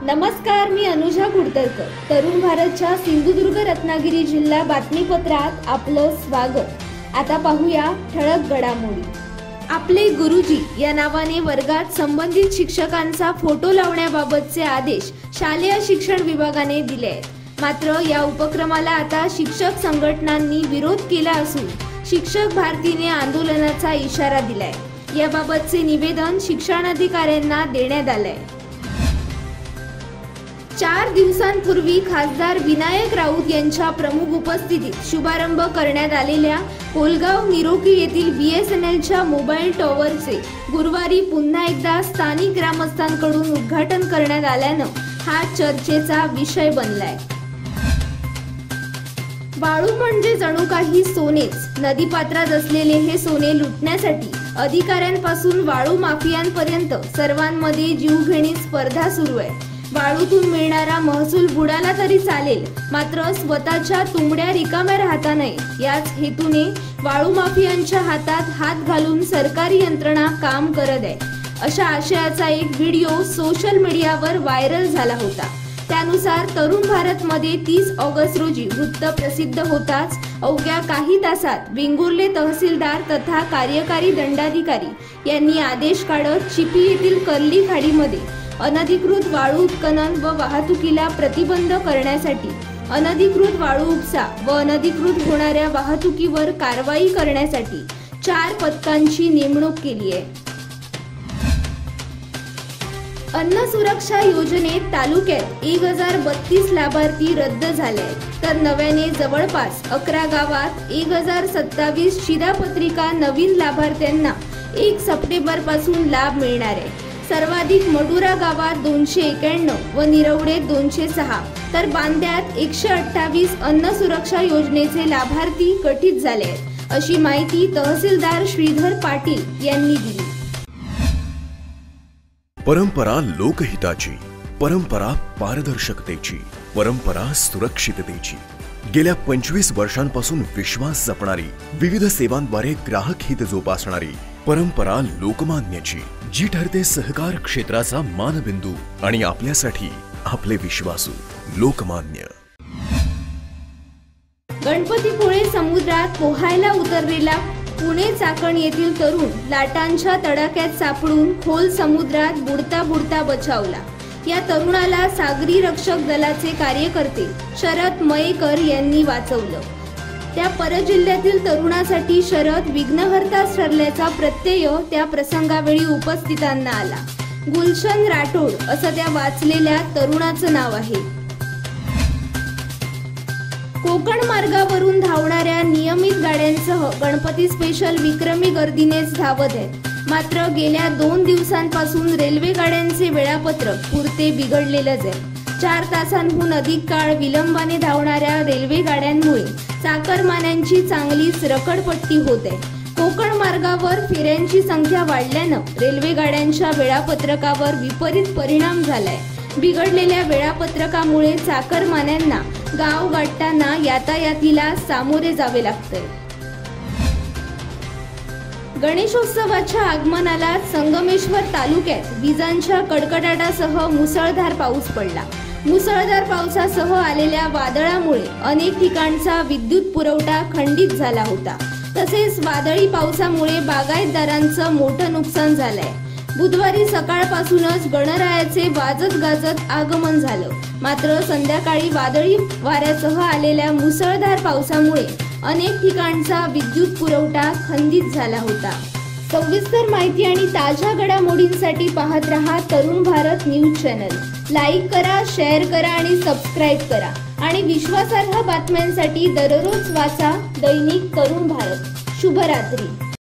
नमस्कार, मी अनुजा कुडतरकर. तरुण भारतच्या सिंधुदुर्ग रत्नागिरी जिल्हा बातमीपत्रात आपलं स्वागत. आता पाहूया ठळक घडामोडी. आपले गुरुजी या नावाने वर्गात संबंधित शिक्षकांचा फोटो लावण्याबाबतचे आदेश शालेय शिक्षण विभागाने दिले आहेत. मात्र या उपक्रमाला आता शिक्षक संघटनांनी विरोध केला असून शिक्षक भारतीने आंदोलनाचा इशारा दिलाय. याबाबतचे निवेदन शिक्षणाधिकाऱ्यांना देण्यात आलंय. 4 दिवसांपूर्वी खासदार विनायक राऊत यांच्या प्रमुख उपस्थितीत शुभारंभ करण्यात आलेल्या कोलगाव निरोकी येथील BSNLच्या मोबाईल टॉवरचे गुरुवारी पुन्हा एकदा स्थानिक ग्रामस्थांकडून उद्घाटन करण्यात आल्यानं हा चर्चेचा विषय बनलाय. वाळू म्हणजे जणू काही सोनेच. नदीपात्रात असलेले हे सोने लुटण्यासाठी अधिकाऱ्यांपासून वाळू माफियांपर्यंत सर्वांमध्ये जीवघेणी स्पर्धा सुरू आहे. वाळूतून मिळणारा महसूल बुडाला तरी चालेल, मात्र स्वतःच्या तुंबड्या रिकाम्या राहता नये याच हेतूने वाळू माफियांच्या हातात हात घालून सरकारी यंत्रणा काम करत आहे, अशा आशयाचा एक व्हिडिओ सोशल मीडियावर व्हायरल झाला होता. त्यानुसार तरुण भारतमध्ये 30 ऑगस्ट रोजी वृत्त प्रसिद्ध होताच अवघ्या काही तासात वेंगुर्ले तहसीलदार तथा कार्यकारी दंडाधिकारी यांनी आदेश काढत चिपी येथील कर्ली खाडीमध्ये अनधिकृत वाळू उत्खनन व वाहतुकीला प्रतिबंध करण्यासाठी, अनधिकृत वाळू उपसा व अनधिकृत होणाऱ्या वाहतुकीवर कारवाई करण्यासाठी 4 पथकांची नेमणूक केली आहे. अन्न सुरक्षा योजनेत तालुक्यात 1032 लाभार्थी रद्द झाले आहेत, तर नव्याने जवळपास 11 गावात 1027 शिधापत्रिका नवीन लाभार्थ्यांना 1 सप्टेंबर पासून लाभ मिळणार आहे. सर्वाधिक मडुरा गावात 291 व निरवडे 206, तर बांद्यात 128 अन्न सुरक्षा योजनेचे लाभार्थी गठीत झाले आहेत, अशी माहिती तहसीलदार श्रीधर पाटील यांनी दिली. परंपरा लोकहिताची, परंपरा पारदर्शकतेची, परंपरा सुरक्षिततेची. गेल्या 25 वर्षांपासून विश्वास जपणारी, विविध सेवांद्वारे ग्राहक हित जोपासणारी परंपरा लोकमान्याची, जी ठरते सहकार क्षेत्राचा मानबिंदू आणि आपल्यासाठी आपले विश्वासू लोकमान्य. गणपतीपुळे समुद्रात पोहायला उतरलेला पुणे चाकण येथील तरुण लाटांच्या तडाख्यात सापडून खोल समुद्रात बुडता बुडता बचावला. या तरुणाला सागरी रक्षक दलाचे कार्यकर्ते शरद मयेकर यांनी वाचवलं. त्या परजिल्ह्यातील तरुणासाठी शरद विघ्नहर्ताच ठरल्याचा प्रत्यय त्या प्रसंगावेळी उपस्थितांना आला. गुलशन राठोड असं त्या वाचलेल्या तरुणाचं नाव आहे. कोकण मार्गावरून धावणाऱ्या नियमित गाड्यांसह गणपती स्पेशल विक्रमी गर्दीनेच धावत आहेत. मात्र गेल्या 2 दिवसांपासून रेल्वे गाड्यांचे वेळापत्रक पुरते बिघडलेलंच आहे. 4 तासांहून अधिक काळ विलंबाने धावणाऱ्या रेल्वे गाड्यांमुळे चाकरमान्यांची चांगलीच रखडपट्टी होत आहे. कोकण मार्गावर फेऱ्यांची संख्या वाढल्यानं रेल्वे गाड्यांच्या वेळापत्रकावर विपरीत परिणाम झालाय. बिघडलेल्या वेळापत्रकामुळे चाकरमान्यांना गाव गाठताना यातायातीला सामोरे जावे लागतंय. गणेशोत्सवाच्या आगमनाला संगमेश्वर तालुक्यात विजांच्या कडकडाटासह मुसळधार पाऊस पडला. मुसळधार पावसासह आलेल्या वादळामुळे अनेक ठिकाणचा विद्युत पुरवठा खंडित झाला होता. तसेच वादळी पावसामुळे बागायतदारांचं मोठं नुकसान झालंय. बुधवारी सकाळपासूनच गणरायाचे वाजत गाजत आगमन झालं. मात्र संध्याकाळी वादळी वाऱ्यासह आलेल्या मुसळधार पावसामुळे अनेक ठिकाणचा विद्युत पुरवठा खंडित झाला होता. सविस्तर माहिती आणि ताज्या घडामोडींसाठी पाहत रहा Tarun Bharat news channel. Like करा, शेअर करा आणि सबस्क्राईब करा. आणि विश्वासार्ह बातम्यांसाठी दररोज वाचा दैनिक तरुण भारत. शुभरात्री.